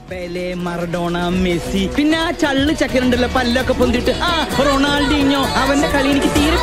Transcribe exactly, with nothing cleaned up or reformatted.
Pele, Maradona, Messi, പിന്നെ ആ ചള്ള് ചക്കരുണ്ടല്ലോ പല്ലൊക്കെ പൊന്തിട്ട് ആ റൊണാൾഡീഞ്ഞോ, അവന്റെ കളി എനിക്ക് തീരെ